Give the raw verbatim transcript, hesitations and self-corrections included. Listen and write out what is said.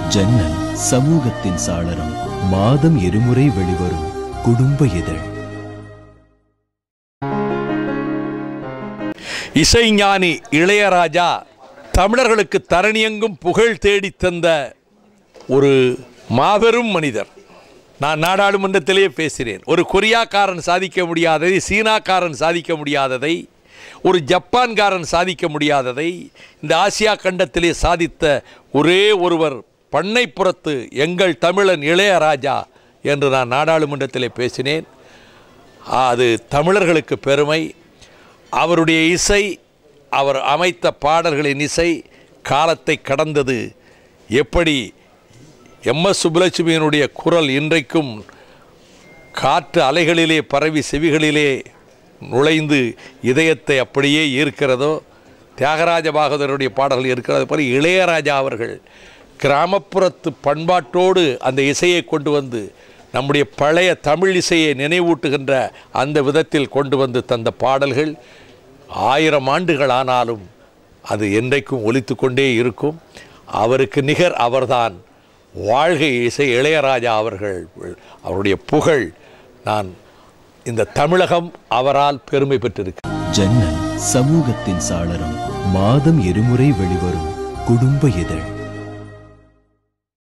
ஜன்னல் சமூகத்தின் சாளரம். மாதம் இருமுறை வெளிவரும் குடும்ப இதழ். இசைஞானி இளையராஜா தமிழர்களுக்கு தரணியெங்கும் புகழ் தேடி தந்த ஒரு மாபெரும் மனிதர். நான் நாடாளுமன்றத்திலேயே பேசினேன். ஒரு கொரியாக்காரன் சாதிக்க முடியாததை, சீனாக்காரன் சாதிக்க முடியாததை, ஒரு ஜப்பான்காரன் சாதிக்க முடியாததை இந்த ஆசியா கண்டத்திலே சாதித்த ஒரே ஒருவர் பண்ணைப்புறத்து எங்கள் தமிழன் இளையராஜா என்று நான் நாடாளுமன்றத்திலே பேசினேன். அது தமிழர்களுக்கு பெருமை. அவருடைய இசை, அவர் அமைத்த பாடல்களின் இசை காலத்தை கடந்தது. எப்படி எம் எஸ் சுப்புலட்சுமியினுடைய குரல் இன்றைக்கும் காற்று அலைகளிலே பரவி செவிகளிலே நுழைந்து இதயத்தை அப்படியே ஈர்க்கிறதோ, தியாகராஜ பாகவதருடைய பாடல்கள் இருக்கிறது போல இளையராஜா அவர்கள் கிராமப்புறத்து பண்பாட்டோடு அந்த இசையை கொண்டு வந்து நம்முடைய பழைய தமிழ் இசையை நினைவூட்டுகின்ற அந்த விதத்தில் கொண்டு வந்து தந்த பாடல்கள் ஆயிரம் ஆண்டுகள் ஆனாலும் அது என்றைக்கும் ஒலித்து கொண்டே இருக்கும். அவருக்கு நிகர் அவர்தான். வாழ்க இசை இளையராஜா அவர்கள். அவருடைய புகழ், நான் இந்த தமிழகம் அவரால் பெருமை பெற்றிருக்கிறேன். ஜன்னல் சமூகத்தின் சாளரம். மாதம் இருமுறை வெளிவரும் குடும்ப இதழ்.